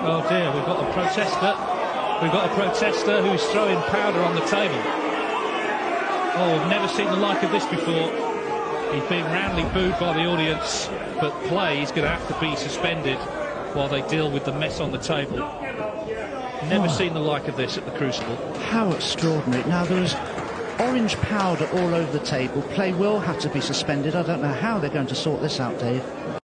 Oh dear, we've got a protester. We've got a protester who's throwing powder on the table. Oh, we've never seen the like of this before. He's being roundly booed by the audience, but play is going to have to be suspended while they deal with the mess on the table. Never seen the like of this at the Crucible. How extraordinary. Now, there is orange powder all over the table. Play will have to be suspended. I don't know how they're going to sort this out, Dave.